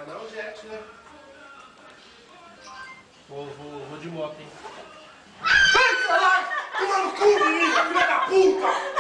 Vai dar um jet, né? Vou de moto, hein? Ai, caralho! Toma no cu, menina! Filha da puta!